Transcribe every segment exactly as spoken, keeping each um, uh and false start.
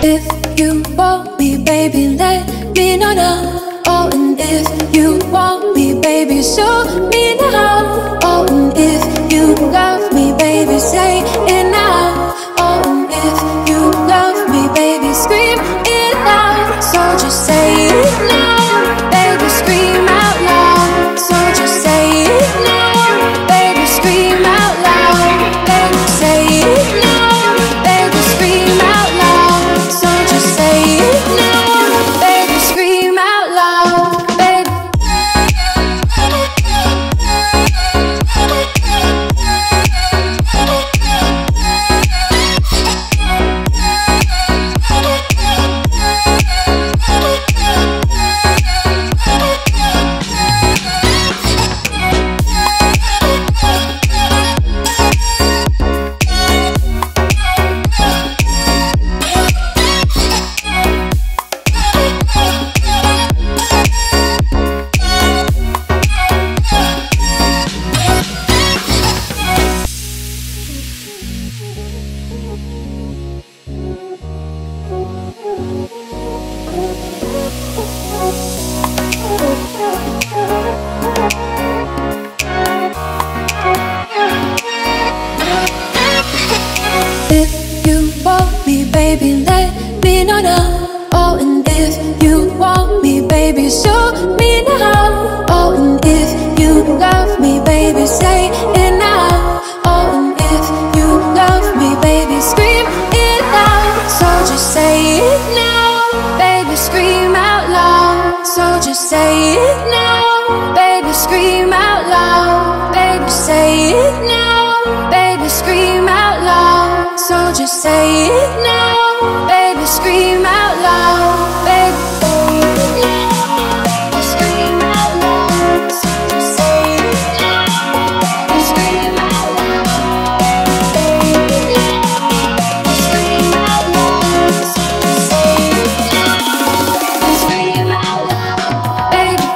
If you want me, baby, let me know now. Oh, and if you want me, baby, show me now. Oh, and if you love me, baby, say it now. Oh, and if you love me, baby, scream it out. So just say it now, baby, scream out loud. So just say it now, baby, scream out loud. Baby, say it now, baby, scream out loud. So just say it now, baby, scream out loud, baby. If you want me, baby, let me know now. Oh, and if you want me, baby, show me now. Oh, and if you love me, baby, say it now. Oh, and if you love me, baby, scream it out. So just say it now, baby, scream out loud. So just say it now, baby, scream out loud. Baby, say it now, baby, scream out loud. So just say it now, baby, scream out loud, baby. Scream out loud. So just say it now, baby, scream out loud. Scream out loud. So just say it now, baby, scream out loud, baby.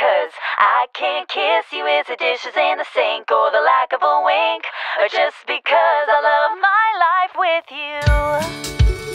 because I can't kiss you? Is it dishes in the sink or the lack of a wink? Or just because I love my life with you?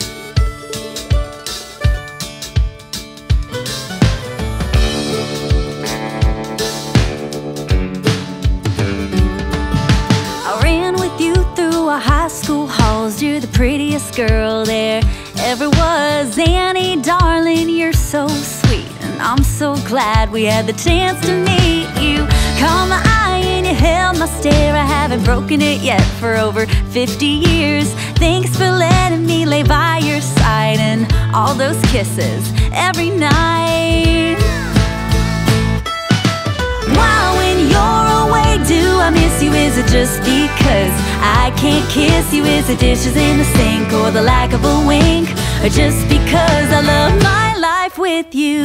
High school halls, you're the prettiest girl there ever was. Annie, darling, you're so sweet, and I'm so glad we had the chance to meet you. Caught my eye and you held my stare. I haven't broken it yet for over fifty years. Thanks for letting me lay by your side, and all those kisses every night. Why, when you're away, do I miss you? Is it just because I can't kiss you? Is it dishes in the sink or the lack of a wink? Or just because I love my life with you?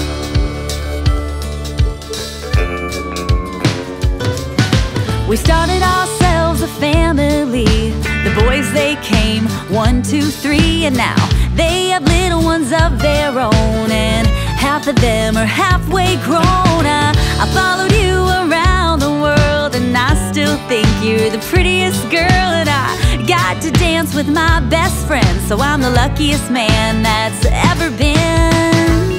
We started ourselves a family. The boys, they came, one, two, three, and now they have little ones of their own, and half of them are halfway grown. I, I followed you around the world, and I still think you're the prettiest girl. And I got to dance with my best friend, so I'm the luckiest man that's ever been.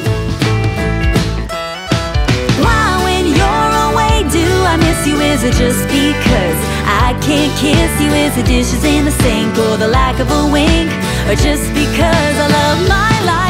Why, when you're away, do I miss you? Is it just because I can't kiss you? Is it dishes in the sink or the lack of a wink? Or just because I love my life